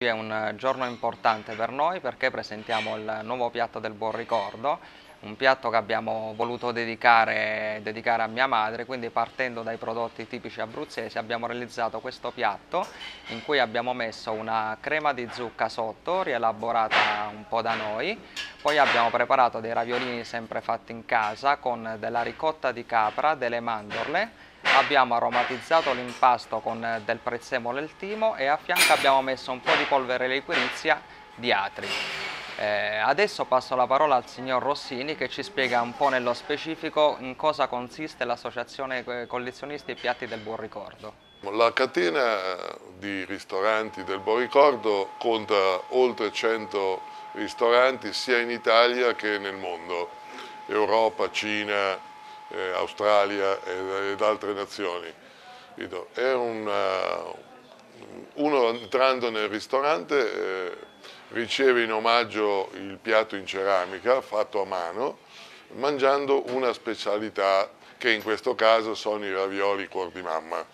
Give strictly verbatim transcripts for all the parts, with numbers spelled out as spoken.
È un giorno importante per noi perché presentiamo il nuovo piatto del buon ricordo, un piatto che abbiamo voluto dedicare, dedicare a mia madre, quindi partendo dai prodotti tipici abruzzesi abbiamo realizzato questo piatto in cui abbiamo messo una crema di zucca sotto, rielaborata un po' da noi, poi abbiamo preparato dei raviolini sempre fatti in casa con della ricotta di capra, delle mandorle. Abbiamo aromatizzato l'impasto con del prezzemolo e il timo e a fianco abbiamo messo un po' di polvere liquirizia di atri. Eh, adesso passo la parola al signor Rossini che ci spiega un po' nello specifico in cosa consiste l'associazione collezionisti Piatti del Buon Ricordo. La catena di ristoranti del Buon Ricordo conta oltre cento ristoranti sia in Italia che nel mondo, Europa, Cina, Eh, Australia ed, ed altre nazioni. È un, uh, uno entrando nel ristorante eh, riceve in omaggio il piatto in ceramica fatto a mano, mangiando una specialità che in questo caso sono i ravioli cuor di mamma.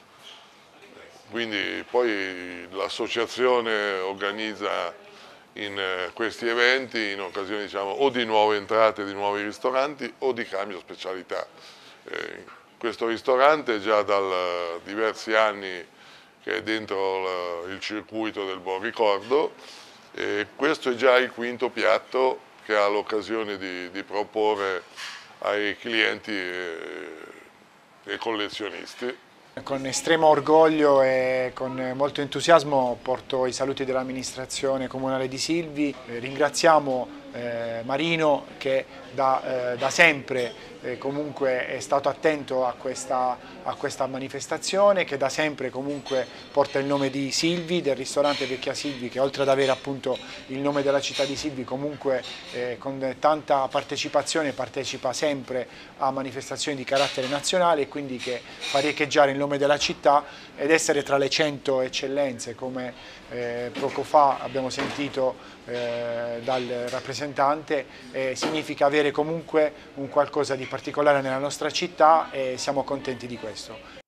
Quindi poi l'associazione organizza in questi eventi in occasione diciamo, o di nuove entrate di nuovi ristoranti o di cambio specialità. Eh, questo ristorante è già da diversi anni che è dentro il circuito del Buon Ricordo e questo è già il quinto piatto che ha l'occasione di, di proporre ai clienti e, e collezionisti. Con estremo orgoglio e con molto entusiasmo porto i saluti dell'amministrazione comunale di Silvi. Ringraziamo eh, Marino che da, eh, da sempre eh, comunque è stato attento a questa, a questa manifestazione, che da sempre comunque porta il nome di Silvi, del ristorante Vecchia Silvi, che oltre ad avere appunto il nome della città di Silvi comunque eh, con tanta partecipazione partecipa sempre a manifestazioni di carattere nazionale e quindi che fa riecheggiare il nome della città ed essere tra le cento eccellenze come eh, poco fa abbiamo sentito eh, dal rappresentante, eh, significa avere comunque un qualcosa di particolare nella nostra città e siamo contenti di questo.